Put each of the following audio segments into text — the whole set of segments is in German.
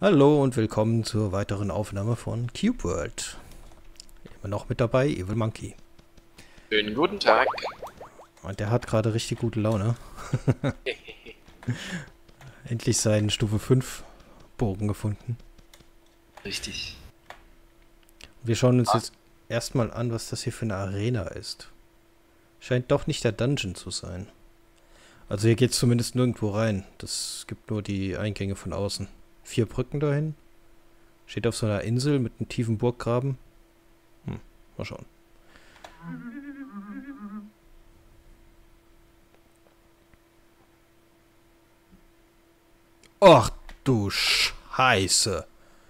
Hallo und willkommen zur weiteren Aufnahme von Cube World. Immer noch mit dabei, Evil Monkey. Schönen guten Tag. Und der hat gerade richtig gute Laune. Endlich seinen Stufe 5 Bogen gefunden. Richtig. Wir schauen uns jetzt erstmal an, was das hier für eine Arena ist. Scheint doch nicht der Dungeon zu sein. Also hier geht es zumindest nirgendwo rein. Das gibt nur die Eingänge von außen. 4 Brücken dahin. Steht auf so einer Insel mit einem tiefen Burggraben. Mal schauen. Ach du Scheiße.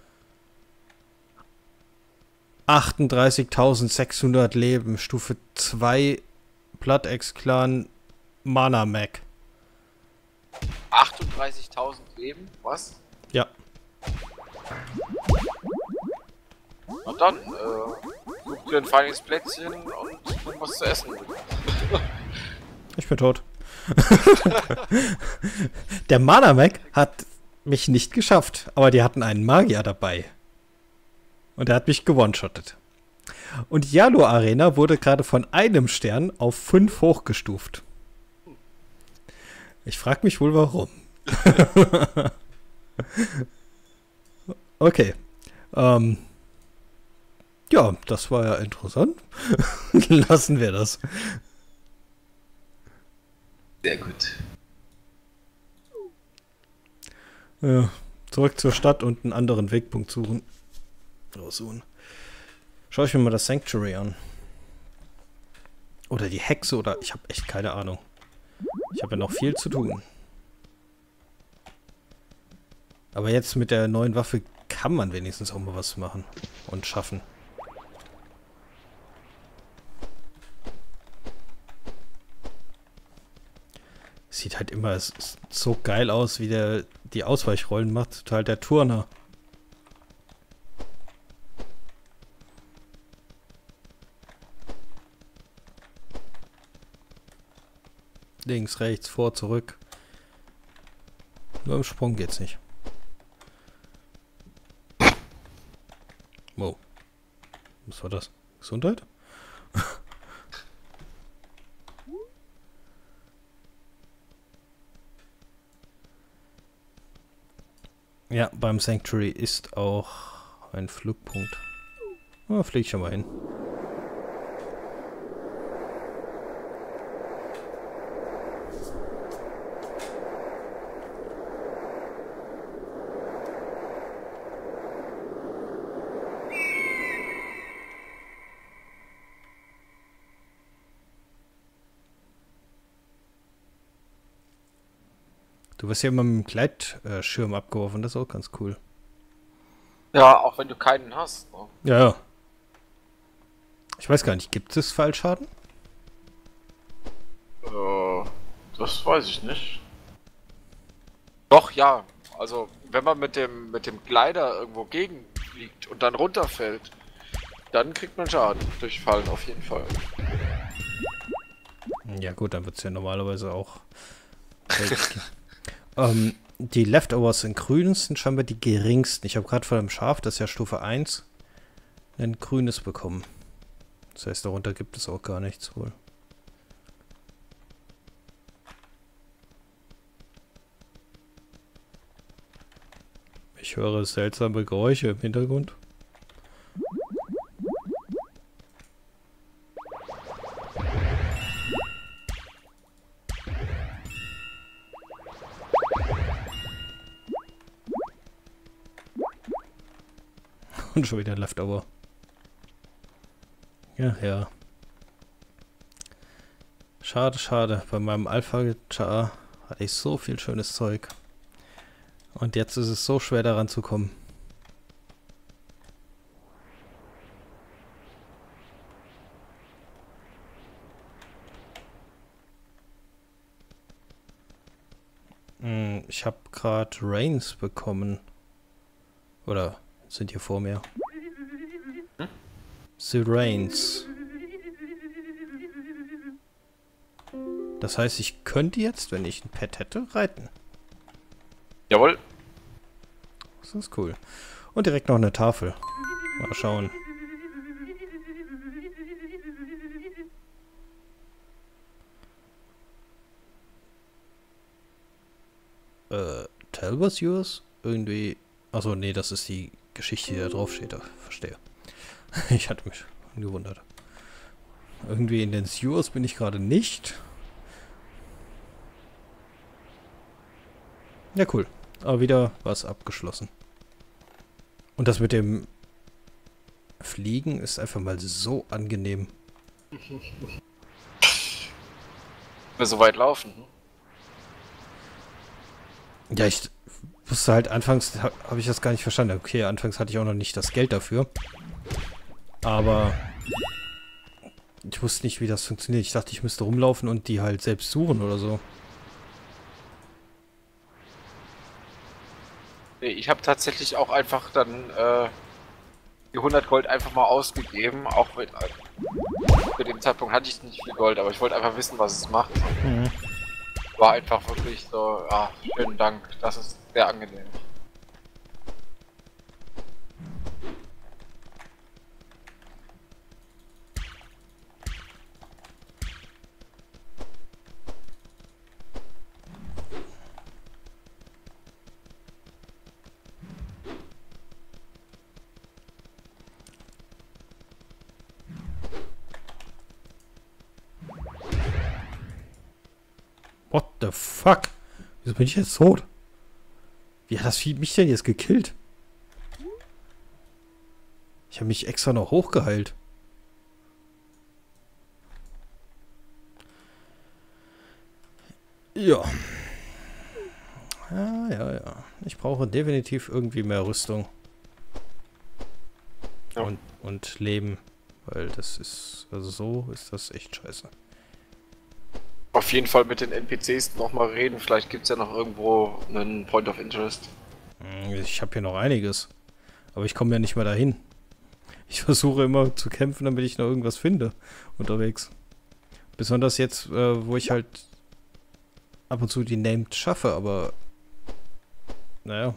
38.600 Leben. Stufe 2 Blood-X-Clan Mana Mac. 38.000 Leben? Was? Ja. Und dann, such dir ein feines Plätzchen und nimm was zu essen. Ich bin tot. Der Mana Mac hat mich nicht geschafft, aber die hatten einen Magier dabei. Und er hat mich gewone-shottet. Und Yalo Arena wurde gerade von einem Stern auf 5 hochgestuft. Ich frage mich wohl warum. Okay. Ja, das war ja interessant. Lassen wir das. Sehr gut. Ja, zurück zur Stadt und einen anderen Wegpunkt suchen. Raussuchen. Schau ich mir mal das Sanctuary an. Oder die Hexe oder... Ich habe echt keine Ahnung. Ich habe ja noch viel zu tun. Aber jetzt mit der neuen Waffe kann man wenigstens auch mal was machen. Und schaffen. Sieht halt immer so geil aus, wie der die Ausweichrollen macht. Total der Turner. Links, rechts, vor, zurück. Nur im Sprung geht's nicht. Wow. Was war das? Gesundheit? Ja, beim Sanctuary ist auch ein Flugpunkt. Flieg ich schon mal hin. Du wirst ja immer mit dem Gleitschirm abgeworfen, das ist auch ganz cool. Ja, auch wenn du keinen hast. Ne? Ja, ja. Ich weiß gar nicht, gibt es Fallschaden? Das weiß ich nicht. Doch, ja. Also, wenn man mit dem Glider irgendwo gegenfliegt und dann runterfällt, dann kriegt man Schaden durch Fallen auf jeden Fall. Ja gut, dann wird es ja normalerweise auch... die Leftovers in grün sind scheinbar die geringsten. Ich habe gerade von einem Schaf, das ist ja Stufe 1, ein grünes bekommen. Das heißt, darunter gibt es auch gar nichts wohl. Ich höre seltsame Geräusche im Hintergrund. Und schon wieder ein Leftover. Ja, ja. Schade, schade. Bei meinem Alpha-Char hatte ich so viel schönes Zeug. Und jetzt ist es so schwer daran zu kommen. Ich habe gerade Rains bekommen. Oder sind hier vor mir? The Rains. Das heißt, ich könnte jetzt, wenn ich ein Pet hätte, reiten. Jawohl. Das ist cool. Und direkt noch eine Tafel. Mal schauen. Tell was yours? Irgendwie. Achso, nee, das ist die Geschichte, die da drauf steht. Verstehe. Ich hatte mich gewundert. Irgendwie in den Sewers bin ich gerade nicht. Ja, cool. Aber wieder was abgeschlossen. Und das mit dem Fliegen ist einfach mal so angenehm. Wir so weit laufen. Ja, ich wusste halt, anfangs habe ich das gar nicht verstanden. Okay, anfangs hatte ich auch noch nicht das Geld dafür. Aber ich wusste nicht, wie das funktioniert. Ich dachte, ich müsste rumlaufen und die halt selbst suchen oder so. Nee, ich habe tatsächlich auch einfach dann die 100 Gold einfach mal ausgegeben. Auch mit, zu dem Zeitpunkt hatte ich nicht viel Gold, aber ich wollte einfach wissen, was es macht. Mhm. War einfach wirklich so, ja, schönen Dank, das ist sehr angenehm. What the fuck? Wieso bin ich jetzt tot? Wie hat das Vieh mich denn jetzt gekillt? Ich habe mich extra noch hochgeheilt. Ja. Ja. Ich brauche definitiv irgendwie mehr Rüstung. Ja. Und Leben. Weil das ist, also so ist das echt scheiße. Auf jeden Fall mit den NPCs nochmal reden, vielleicht gibt es ja noch irgendwo einen Point of Interest. Ich habe hier noch einiges. Aber ich komme ja nicht mehr dahin. Ich versuche immer zu kämpfen, damit ich noch irgendwas finde unterwegs. Besonders jetzt, wo ich halt ab und zu die Named schaffe, aber naja.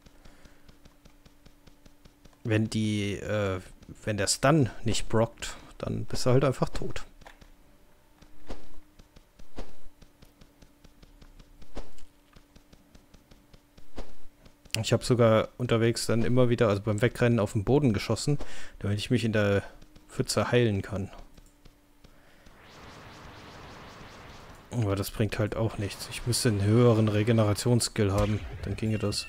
Wenn der Stun nicht brockt, dann bist du halt einfach tot. Ich habe sogar unterwegs dann immer wieder, also beim Wegrennen, auf den Boden geschossen, damit ich mich in der Pfütze heilen kann. Aber das bringt halt auch nichts. Ich müsste einen höheren Regenerationsskill haben, dann ginge das.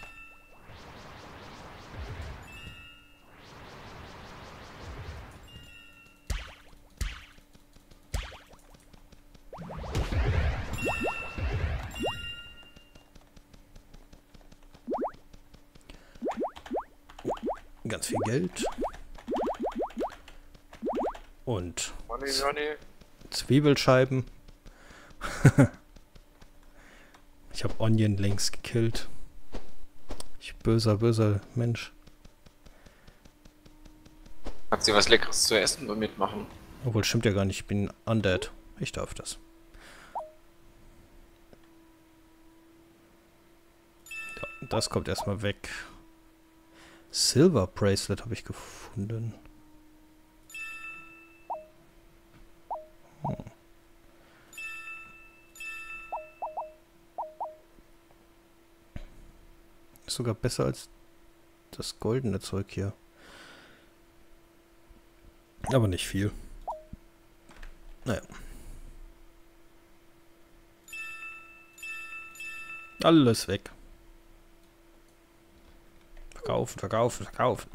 Ganz viel Geld. Und Money. Zwiebelscheiben. Ich habe Onion links gekillt. Ich böser Mensch. Kannst du was Leckeres zu essen und mitmachen? Obwohl, stimmt ja gar nicht. Ich bin undead. Ich darf das. Ja, das kommt erstmal weg. Silver Bracelet habe ich gefunden. Ist sogar besser als das goldene Zeug hier. Aber nicht viel. Naja. Alles weg. Verkaufen.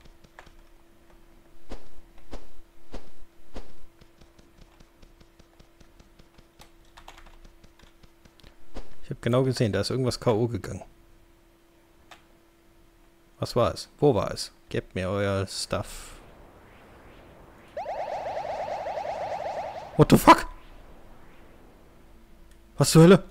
Ich habe genau gesehen, da ist irgendwas K.O. gegangen. Was war es? Wo war es? Gebt mir euer Stuff. What the fuck? Was zur Hölle?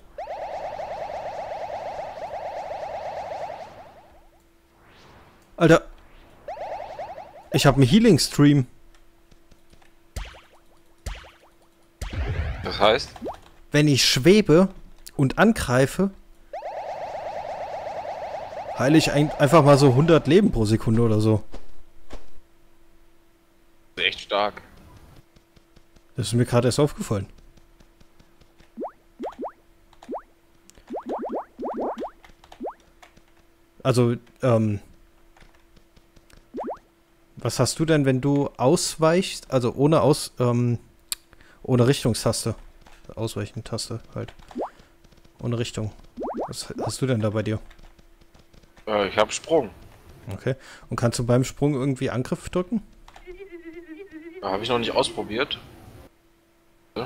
Alter. Ich habe einen Healing Stream. Das heißt? Wenn ich schwebe und angreife, heile ich einfach mal so 100 Leben pro Sekunde oder so. Das ist echt stark. Das ist mir gerade erst aufgefallen. Also, was hast du denn, wenn du ausweichst? Also ohne Richtungstaste. Ausweichen-Taste halt. Ohne Richtung. Was hast du denn da bei dir? Ich habe Sprung. Okay. Und kannst du beim Sprung irgendwie Angriff drücken? Habe ich noch nicht ausprobiert. Ja.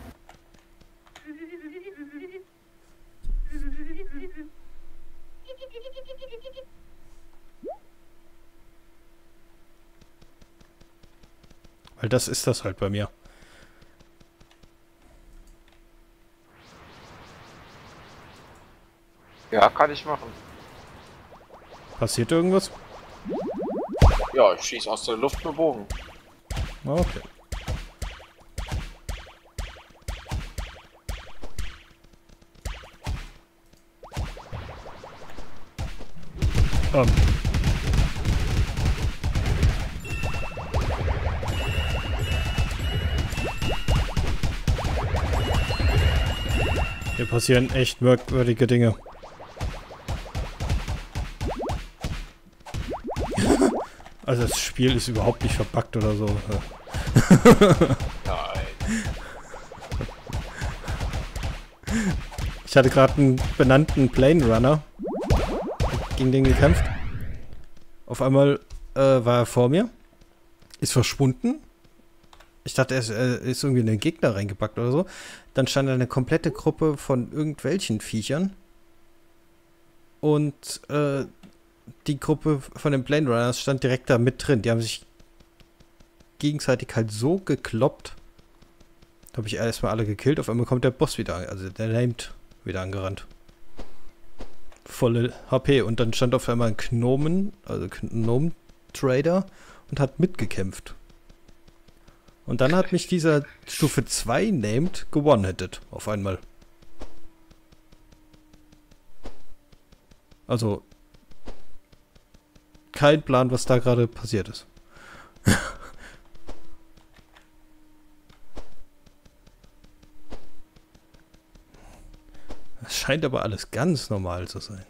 Weil das ist das halt bei mir. Ja, kann ich machen. Passiert irgendwas? Ja, ich schieße aus der Luft mit Bogen. Okay. Hier passieren echt merkwürdige Dinge. Also das Spiel ist überhaupt nicht verbuggt oder so. Nein. Ich hatte gerade einen benannten Plane Runner. Gegen den gekämpft. Auf einmal war er vor mir. Ist verschwunden. Ich dachte, er ist irgendwie in den Gegner reingepackt oder so. Dann stand da eine komplette Gruppe von irgendwelchen Viechern. Und die Gruppe von den Plane Runners stand direkt da mit drin. Die haben sich gegenseitig halt so gekloppt. Da habe ich erstmal alle gekillt. Auf einmal kommt der Boss wieder an. Also der Named wieder angerannt. Volle HP. Und dann stand auf einmal ein Gnome-Trader und hat mitgekämpft. Und dann hat mich dieser Stufe 2 Named gewone-hitted. Auf einmal. Also kein Plan, was da gerade passiert ist. Es scheint aber alles ganz normal zu sein.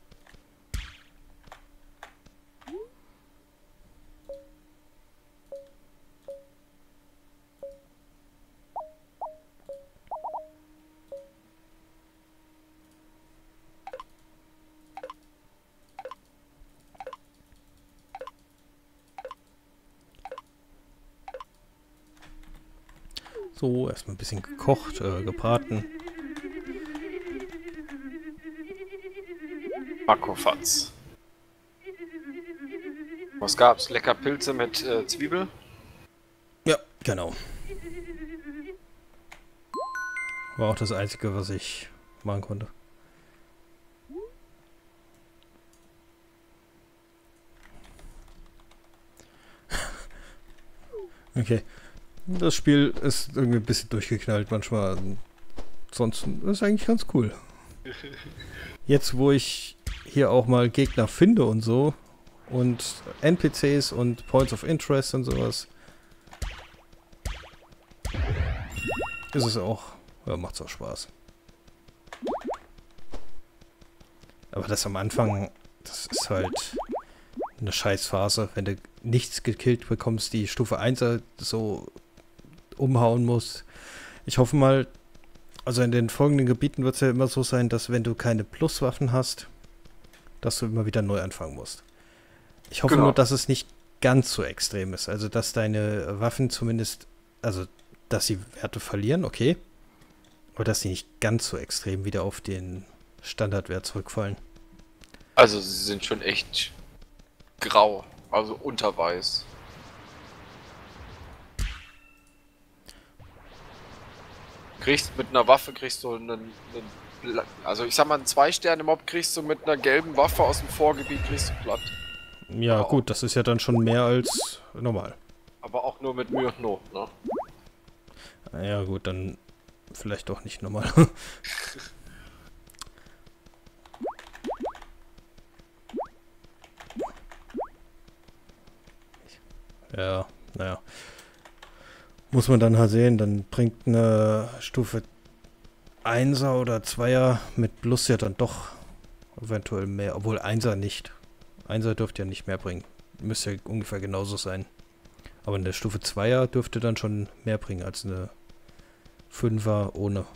So, erstmal ein bisschen gekocht, gebraten. Makofatz. Was gab's? Lecker Pilze mit Zwiebel? Ja, genau. War auch das Einzige, was ich machen konnte. Okay. Das Spiel ist irgendwie ein bisschen durchgeknallt manchmal. Ansonsten ist eigentlich ganz cool. Jetzt, wo ich hier auch mal Gegner finde und so und NPCs und Points of Interest und sowas, ist es auch, ja, macht's auch Spaß. Aber das am Anfang, das ist halt eine Scheißphase, wenn du nichts gekillt bekommst, die Stufe 1 so umhauen musst. Ich hoffe mal, also in den folgenden Gebieten wird es ja immer so sein, dass wenn du keine Pluswaffen hast, dass du immer wieder neu anfangen musst. Ich hoffe nur, dass es nicht ganz so extrem ist. Also, dass deine Waffen zumindest, also, dass sie Werte verlieren, okay. Aber dass sie nicht ganz so extrem wieder auf den Standardwert zurückfallen. Also, sie sind schon echt grau, also unterweiß. Kriegst mit einer Waffe also ich sag mal, einen 2-Sterne-Mob kriegst du mit einer gelben Waffe aus dem Vorgebiet kriegst du platt. Ja, aber gut, das ist ja dann schon mehr als normal. Aber auch nur mit Mühe und Not, ne? Ja, gut, dann vielleicht doch nicht normal. Ja, naja. Muss man dann halt sehen, dann bringt eine Stufe 1er oder 2er mit Plus ja dann doch eventuell mehr, obwohl 1er nicht. 1er dürfte ja nicht mehr bringen. Müsste ja ungefähr genauso sein. Aber eine Stufe 2er dürfte dann schon mehr bringen als eine 5er ohne.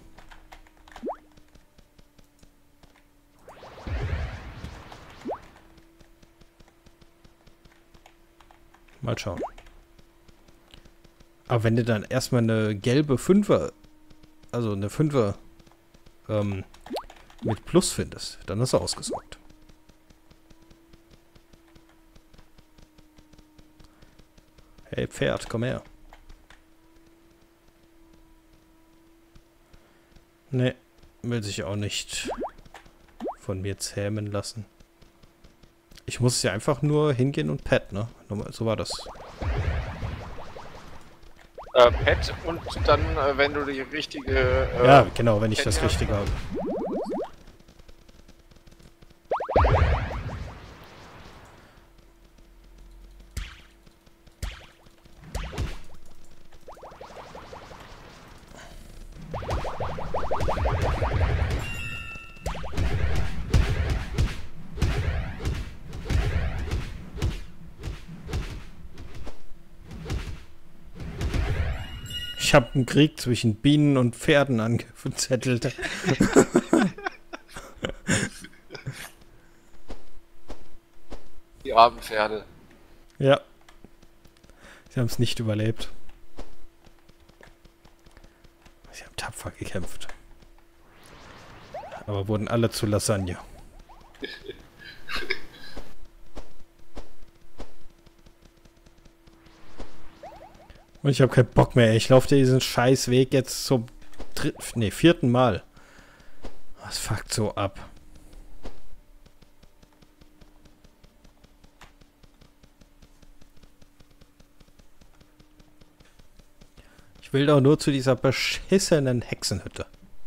Mal schauen. Aber wenn du dann erstmal eine gelbe 5er, also eine 5er mit Plus findest, dann ist er ausgesorgt. Hey Pferd, komm her. Ne, will sich auch nicht von mir zähmen lassen. Ich muss ja einfach nur hingehen und pet, ne? So war das. Pet und dann, wenn du die richtige... ja, genau, wenn ich Pet das Richtige habe. Ich habe einen Krieg zwischen Bienen und Pferden angezettelt. Die armen Pferde. Ja. Sie haben es nicht überlebt. Sie haben tapfer gekämpft. Aber wurden alle zu Lasagne. Und ich habe keinen Bock mehr. Ich laufe diesen scheiß Weg jetzt zum vierten Mal. Das fuckt so ab. Ich will doch nur zu dieser beschissenen Hexenhütte.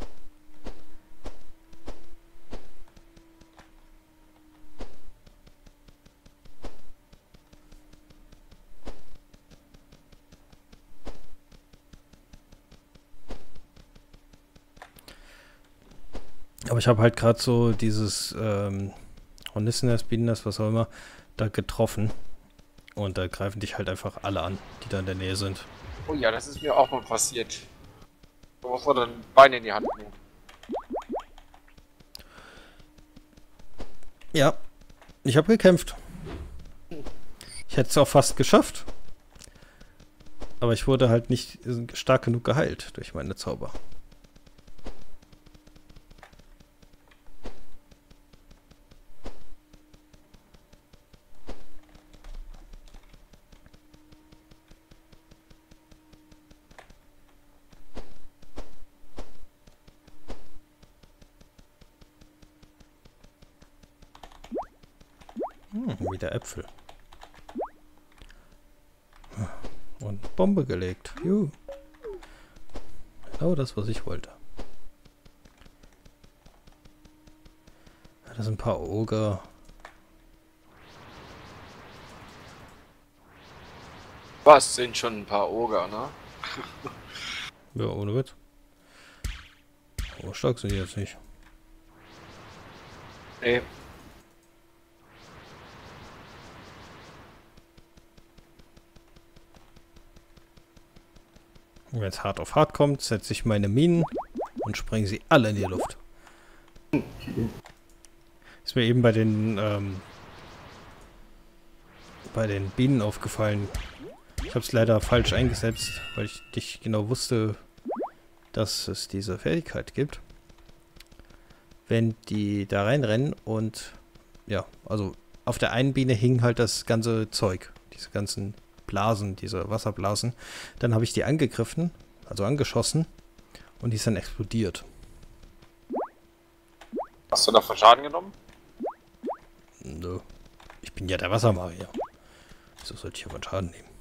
Aber ich habe halt gerade so dieses Hornissennest, Bienennest, was auch immer, da getroffen. Und da greifen dich halt einfach alle an, die da in der Nähe sind. Oh ja, das ist mir auch mal passiert. Da muss man dann Beine in die Hand nehmen. Ja, ich habe gekämpft. Ich hätte es auch fast geschafft. Aber ich wurde halt nicht stark genug geheilt durch meine Zauber. Wieder Äpfel. Und Bombe gelegt. Juhu. Genau das, was ich wollte. Das sind ein paar Oger. Was sind schon ein paar Oger, ne? Ja, ohne Witz. Aber stark sind die jetzt nicht. Nee. Wenn es hart auf hart kommt, setze ich meine Minen und spreng sie alle in die Luft. Ist mir eben bei den Bienen aufgefallen. Ich habe es leider falsch eingesetzt, weil ich nicht genau wusste, dass es diese Fähigkeit gibt. Wenn die da reinrennen und ja, also auf der einen Biene hing halt das ganze Zeug, diese ganzen Blasen, diese Wasserblasen. Dann habe ich die angegriffen, also angeschossen und die ist dann explodiert. Hast du davon Schaden genommen? Nö. Ich bin ja der Wassermagier. Wieso sollte ich davon Schaden nehmen?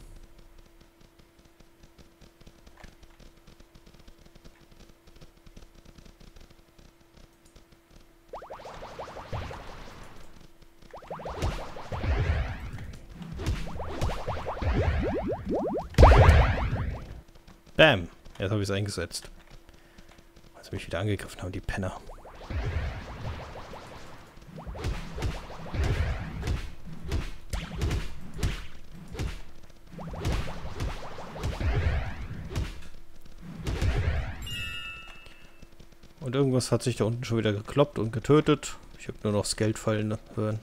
Bam! Jetzt habe ich es eingesetzt. Als sie mich wieder angegriffen haben, die Penner. Und irgendwas hat sich da unten schon wieder gekloppt und getötet. Ich habe nur noch das Geld fallen hören.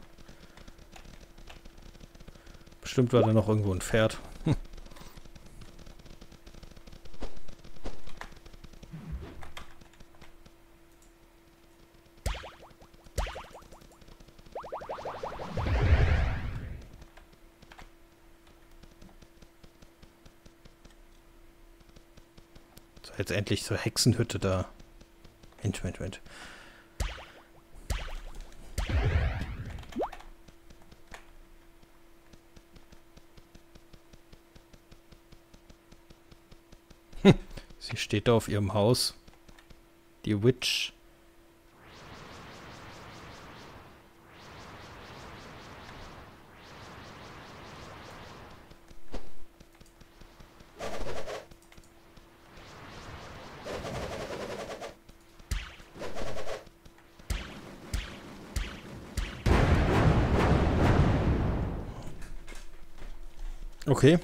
Bestimmt war da noch irgendwo ein Pferd. So, jetzt endlich zur Hexenhütte da. Mensch. Sie steht da auf ihrem Haus. Die Witch. Okay.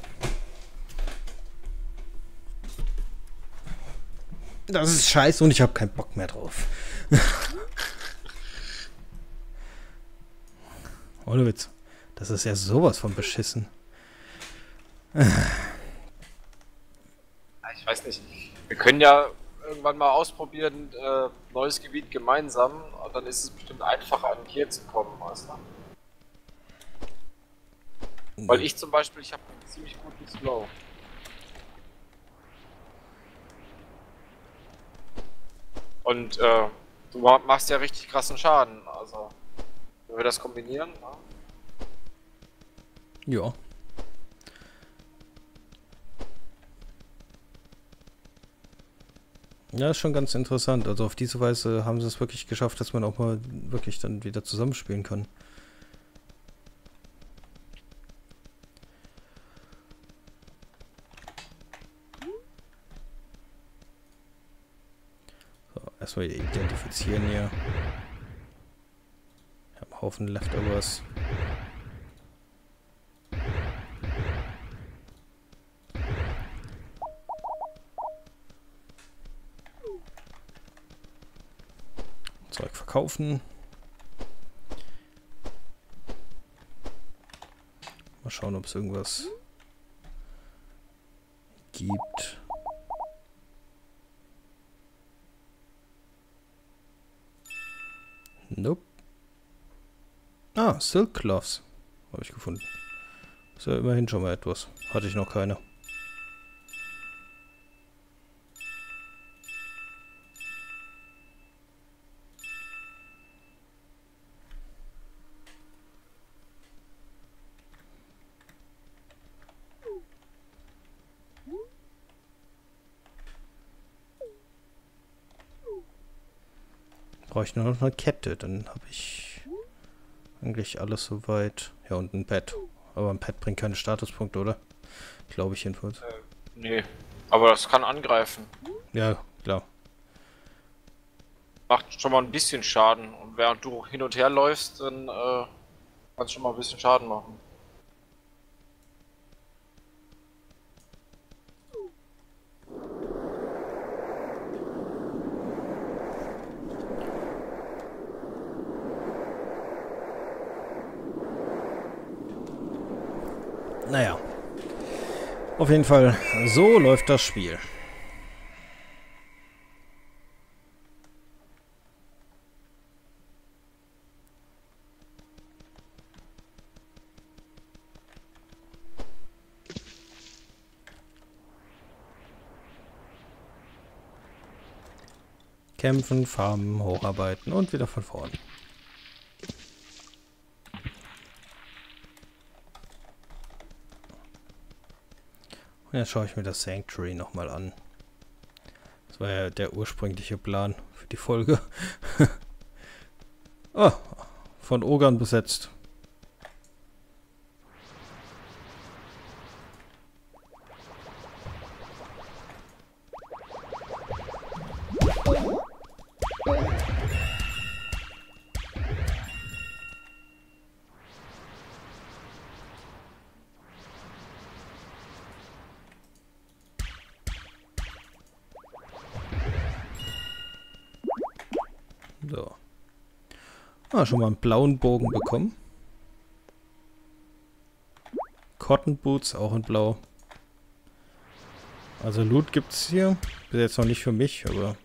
Das ist scheiße und ich habe keinen Bock mehr drauf. Ohne Witz. Das ist ja sowas von beschissen. Ich weiß nicht. Wir können ja irgendwann mal ausprobieren, neues Gebiet gemeinsam. Und dann ist es bestimmt einfacher, an hier zu kommen, weißt du? Weil ich zum Beispiel, ich habe einen ziemlich guten Slow. Und du machst ja richtig krassen Schaden. Also, wenn wir das kombinieren, ne? Ja. Ja, ist schon ganz interessant. Also auf diese Weise haben sie es wirklich geschafft, dass man auch mal wirklich dann wieder zusammenspielen kann. So, erstmal identifizieren hier. Ich habe einen Haufen Leftovers. Zeug verkaufen. Mal schauen, ob es irgendwas gibt. Nope. Ah, Silk Cloths. Habe ich gefunden. Ist ja immerhin schon mal etwas. Hatte ich noch keine. Brauche ich nur noch eine Kette, dann habe ich eigentlich alles soweit. Ja, und ein Pad. Aber ein Pad bringt keine Statuspunkte, oder? Glaube ich jedenfalls. Nee. Aber das kann angreifen. Ja, klar. Macht schon mal ein bisschen Schaden. Und während du hin und her läufst, dann kannst du schon mal ein bisschen Schaden machen. Naja. Auf jeden Fall, so läuft das Spiel. Kämpfen, farmen, hocharbeiten und wieder von vorn. Und jetzt schaue ich mir das Sanctuary nochmal an. Das war ja der ursprüngliche Plan für die Folge. Oh, von Ogern besetzt. Ah, schon mal einen blauen Bogen bekommen. Cotton Boots, auch in blau. Also Loot gibt's hier. Bis jetzt noch nicht für mich, aber...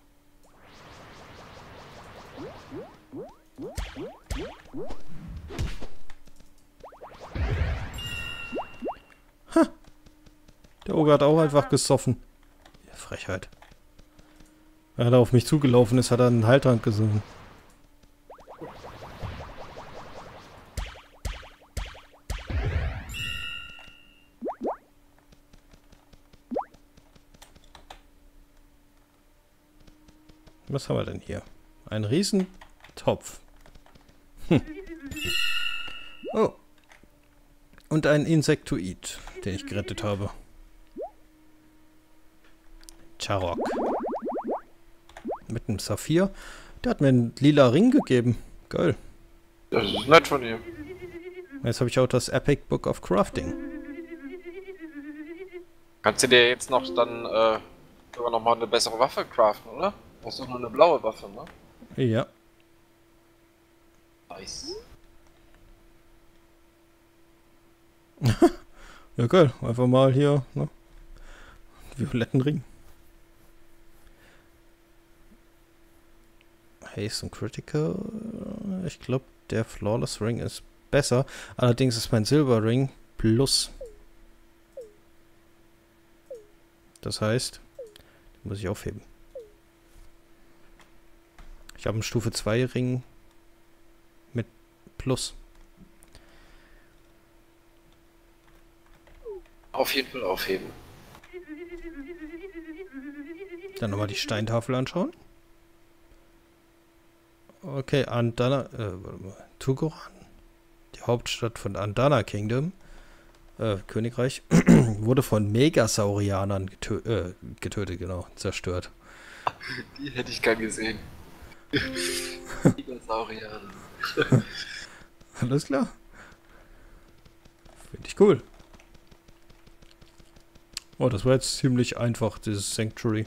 Ha! Der Ogre hat auch einfach gesoffen. Ja, Frechheit. Wenn er auf mich zugelaufen ist, hat er einen Heiltrank gesungen. Was haben wir denn hier? Ein Riesentopf. Oh. Und ein Insektoid, den ich gerettet habe. Charok. Mit einem Saphir. Der hat mir einen lila Ring gegeben. Geil. Das ist nett von ihm. Jetzt habe ich auch das Epic Book of Crafting. Kannst du dir jetzt noch dann sogar noch mal eine bessere Waffe craften, oder? Das ist doch nur eine blaue Waffe, ne? Ja. Nice. Ja, geil. Einfach mal hier, ne? Violetten Ring. Haste und Critical. Ich glaube, der Flawless Ring ist besser. Allerdings ist mein Silber Ring plus. Das heißt, den muss ich aufheben. Ich habe einen Stufe 2 Ring mit plus. Auf jeden Fall aufheben. Dann nochmal die Steintafel anschauen. Okay, Andana, warte mal, Tugoran, die Hauptstadt von Andana Kingdom, Königreich, wurde von Megasaurianern getötet, genau, zerstört. Die hätte ich gern gesehen. Dinosaurier. Alles klar. Finde ich cool. Oh, das war jetzt ziemlich einfach, dieses Sanctuary.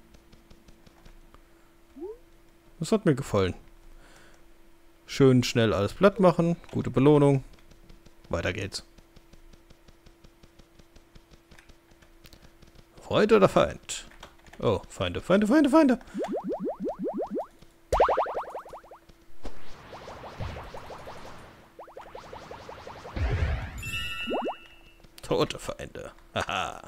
Das hat mir gefallen. Schön schnell alles platt machen, gute Belohnung. Weiter geht's. Freund oder Feind? Oh, Feinde, Feinde, Feinde, Feinde. Tote Feinde. Haha.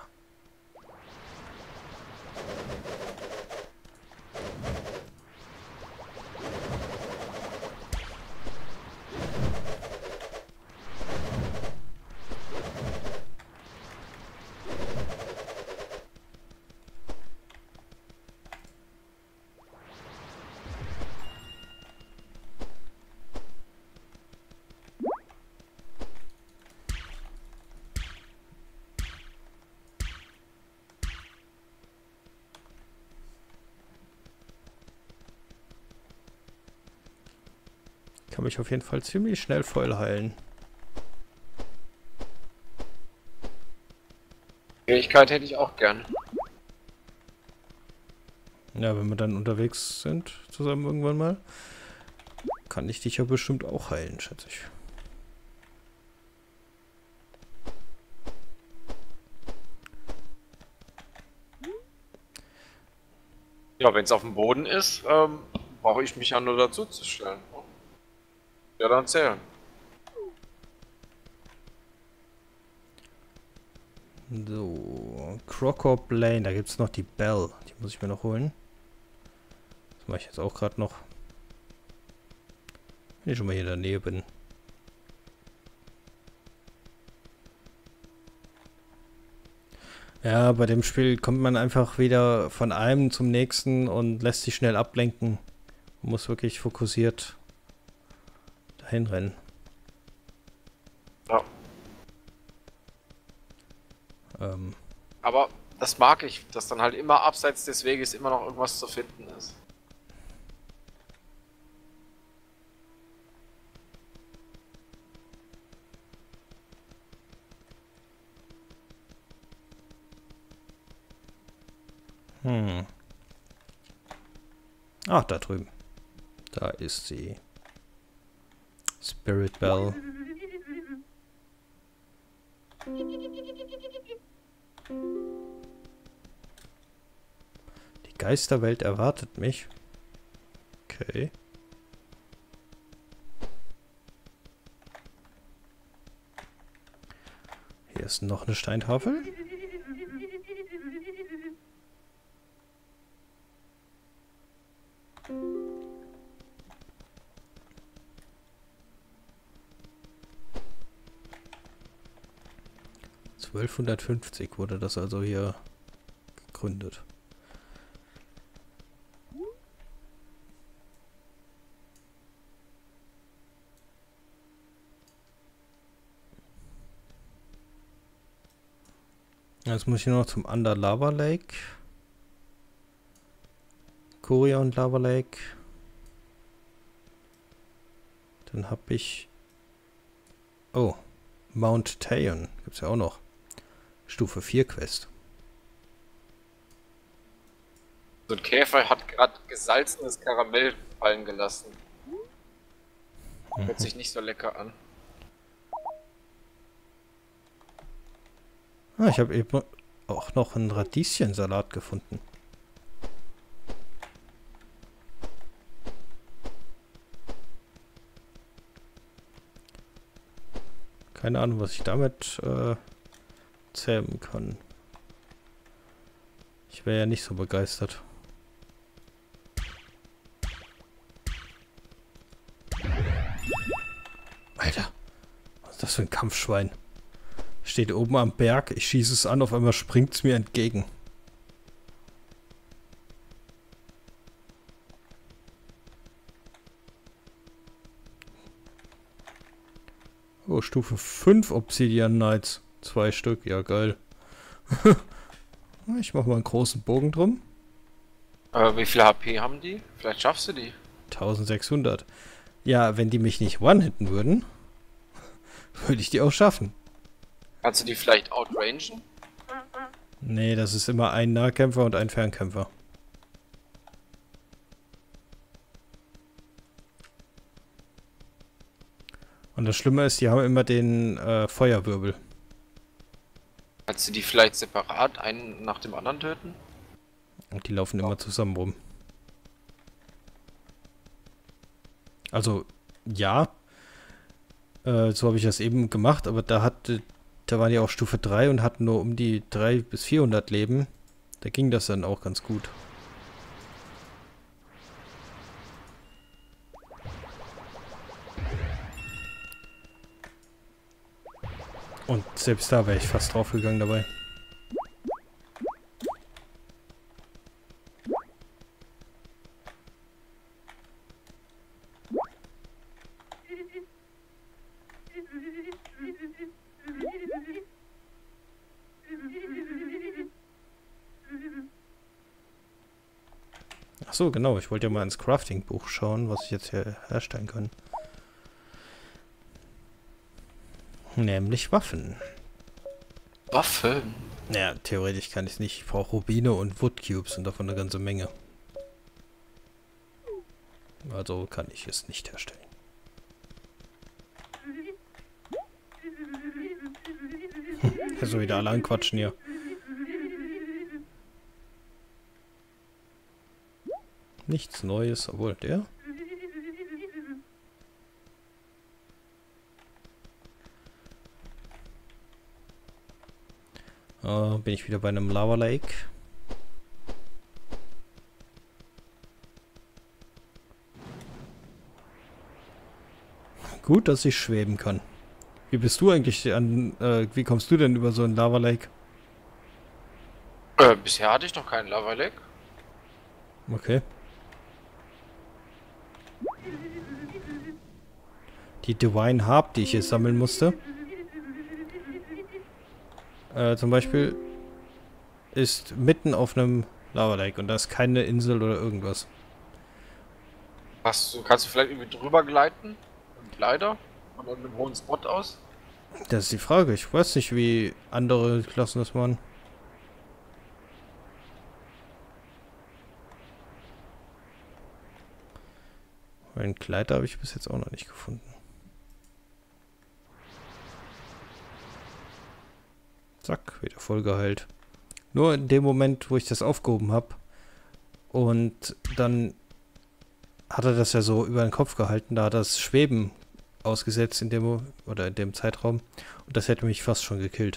Kann mich auf jeden Fall ziemlich schnell voll heilen. Fähigkeit hätte ich auch gern. Ja, wenn wir dann unterwegs sind, zusammen irgendwann mal, kann ich dich ja bestimmt auch heilen, schätze ich. Ja, wenn es auf dem Boden ist, brauche ich mich ja nur dazu zu stellen. Ja, dann zählen. So, Crocop Lane, da gibt es noch die Bell. Die muss ich mir noch holen. Das mache ich jetzt auch gerade noch. Wenn ich schon mal hier in der Nähe bin. Ja, bei dem Spiel kommt man einfach wieder von einem zum nächsten und lässt sich schnell ablenken. Man muss wirklich fokussiert dahin rennen. Ja. Aber das mag ich, dass dann halt immer abseits des Weges immer noch irgendwas zu finden ist. Ach, da drüben. Da ist sie. Spirit Bell. Die Geisterwelt erwartet mich. Okay. Hier ist noch eine Steintafel. (1250) wurde das also hier gegründet. Jetzt muss ich nur noch zum Under Lava Lake. Korea und Lava Lake. Dann habe ich... Oh, Mount Taeon gibt es ja auch noch. Stufe 4 Quest. So ein Käfer hat gerade gesalzenes Karamell fallen gelassen. Hört sich nicht so lecker an. Ah, ich habe eben auch noch einen Radieschensalat gefunden. Keine Ahnung, was ich damit zähmen kann. Ich wäre ja nicht so begeistert. Alter, was ist das für ein Kampfschwein? Steht oben am Berg, ich schieße es an, auf einmal springt es mir entgegen. Oh, Stufe 5 Obsidian Knights. 2 Stück, ja geil. Ich mache mal einen großen Bogen drum. Wie viel HP haben die? Vielleicht schaffst du die. 1600. Ja, wenn die mich nicht one-hitten würden, würde ich die auch schaffen. Kannst du die vielleicht outrangen? Nee, das ist immer ein Nahkämpfer und ein Fernkämpfer. Und das Schlimme ist, die haben immer den Feuerwirbel. Kannst du die vielleicht separat einen nach dem anderen töten? Und die laufen immer zusammen rum. Also, ja. So habe ich das eben gemacht, aber da waren die auch Stufe 3 und hatten nur um die 300 bis 400 Leben. Da ging das dann auch ganz gut. Und selbst da wäre ich fast draufgegangen dabei. Ach so, genau. Ich wollte ja mal ins Crafting-Buch schauen, was ich jetzt hier herstellen kann. Nämlich Waffen. Waffen? Naja, theoretisch kann ich es nicht. Ich brauche Rubine und Wood Cubes und davon eine ganze Menge. Also kann ich es nicht herstellen. So wieder alle anquatschen hier. Nichts Neues, obwohl der. Bin ich wieder bei einem Lava Lake. Gut, dass ich schweben kann. Wie bist du eigentlich an, wie kommst du denn über so ein Lava Lake? Bisher hatte ich noch keinen Lava Lake. Okay. Die Divine Harp, die ich jetzt sammeln musste. Zum Beispiel ist mitten auf einem Lava Lake und da ist keine Insel oder irgendwas. Kannst du vielleicht irgendwie drüber gleiten? Ein Glider? Von einem hohen Spot aus? Das ist die Frage. Ich weiß nicht, wie andere Klassen das machen. Einen Gleiter habe ich bis jetzt auch noch nicht gefunden. Zack, wieder voll geheilt. Nur in dem Moment, wo ich das aufgehoben habe. Und dann hat er das ja so über den Kopf gehalten. Da hat das Schweben ausgesetzt in dem Zeitraum. Und das hätte mich fast schon gekillt.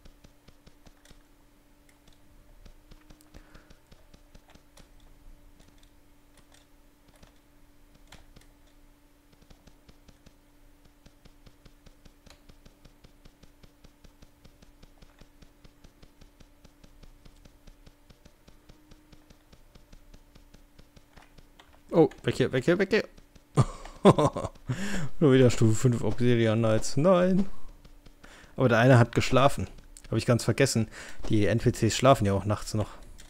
Oh, weg hier, weg hier, weg hier. Nur wieder Stufe 5 Obsidian Knights. Nein. Aber der eine hat geschlafen. Habe ich ganz vergessen. Die NPCs schlafen ja auch nachts noch.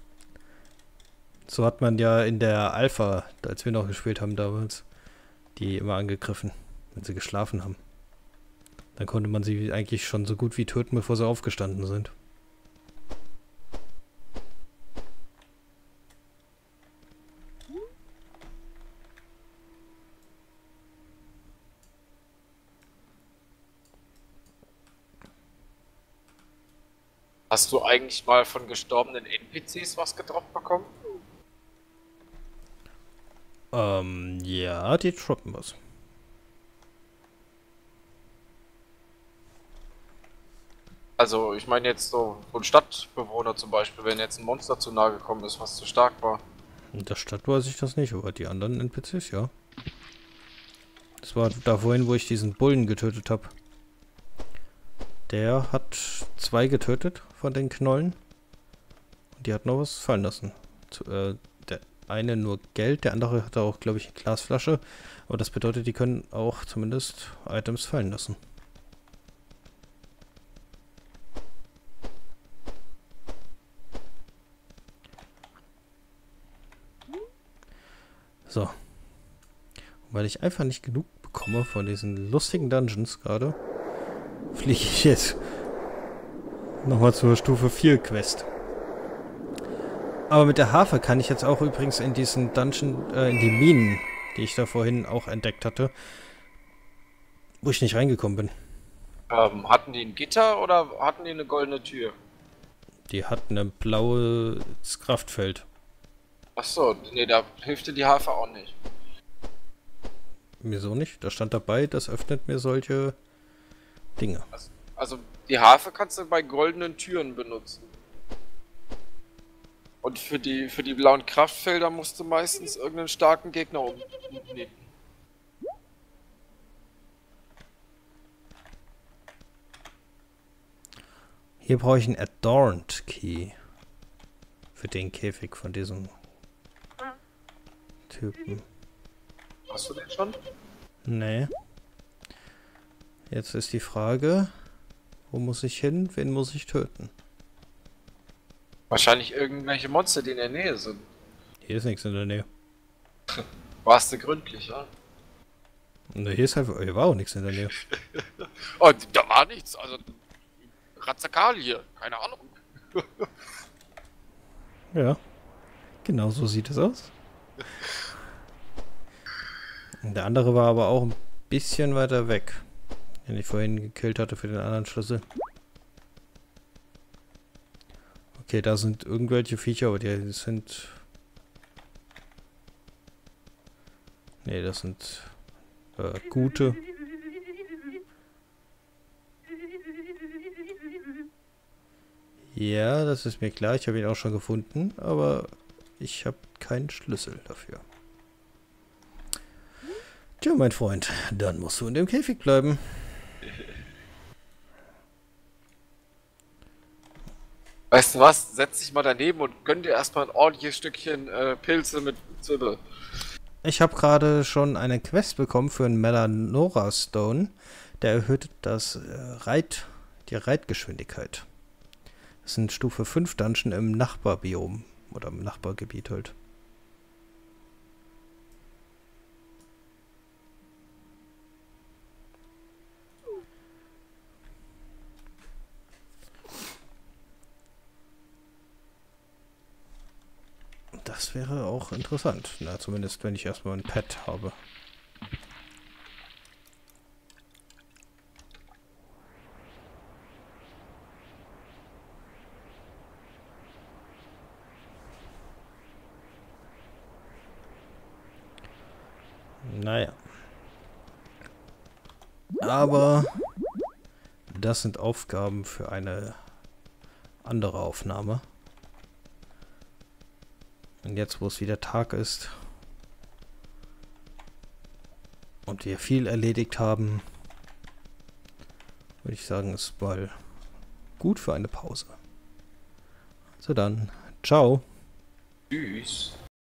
So hat man ja in der Alpha, als wir noch gespielt haben damals, die immer angegriffen, wenn sie geschlafen haben. Dann konnte man sie eigentlich schon so gut wie töten, bevor sie aufgestanden sind. Hast du eigentlich mal von gestorbenen NPCs was gedroppt bekommen? Ja, die droppen was. Also, ich meine jetzt so ein Stadtbewohner zum Beispiel, wenn jetzt ein Monster zu nahe gekommen ist, was zu stark war. In der Stadt weiß ich das nicht, aber die anderen NPCs, ja. Das war da vorhin, wo ich diesen Bullen getötet habe. Der hat 2 getötet von den Knollen. Und die hat noch was fallen lassen. Der eine nur Geld, der andere hatte auch, glaube ich, eine Glasflasche. Aber das bedeutet, die können auch zumindest Items fallen lassen. So. Und weil ich einfach nicht genug bekomme von diesen lustigen Dungeons gerade, fliege ich jetzt nochmal zur Stufe 4 Quest. Aber mit der Harfe kann ich jetzt auch übrigens in diesen Dungeon, in die Minen, die ich da vorhin auch entdeckt hatte, wo ich nicht reingekommen bin. Hatten die ein Gitter oder hatten die eine goldene Tür? Die hatten ein blaues Kraftfeld. Achso, nee, da hilft dir die Harfe auch nicht. Wieso nicht? Da stand dabei, das öffnet mir solche Dinge. Also die Harfe kannst du bei goldenen Türen benutzen. Und für die blauen Kraftfelder musst du meistens irgendeinen starken Gegner umnieten. Hier brauche ich einen Adorned Key. Für den Käfig von diesem Typen. Hast du den schon? Nee. Jetzt ist die Frage, wo muss ich hin? Wen muss ich töten? Wahrscheinlich irgendwelche Monster, die in der Nähe sind. Hier ist nichts in der Nähe. Warst du gründlich, ja? Ne, hier war auch nichts in der Nähe. Oh, da war nichts, also Razzakal hier, keine Ahnung. Ja, genau so sieht es aus. Und der andere war aber auch ein bisschen weiter weg, den ich vorhin gekillt hatte für den anderen Schlüssel. Okay, da sind irgendwelche Viecher, aber die sind... Nee, das sind gute. Ja, das ist mir klar. Ich habe ihn auch schon gefunden, aber ich habe keinen Schlüssel dafür. Tja, mein Freund, dann musst du in dem Käfig bleiben. Weißt du was? Setz dich mal daneben und gönn dir erstmal ein ordentliches Stückchen Pilze mit Zwiebel. Ich habe gerade schon eine Quest bekommen für einen Melanora Stone. Der erhöht die Reitgeschwindigkeit. Das ist ein Stufe 5 Dungeon im Nachbarbiom. Oder im Nachbargebiet halt. Das wäre auch interessant. Na, zumindest wenn ich erstmal ein Pet habe. Naja. Aber das sind Aufgaben für eine andere Aufnahme. Und jetzt, wo es wieder Tag ist und wir viel erledigt haben, würde ich sagen, ist mal gut für eine Pause. Also dann, ciao. Tschüss.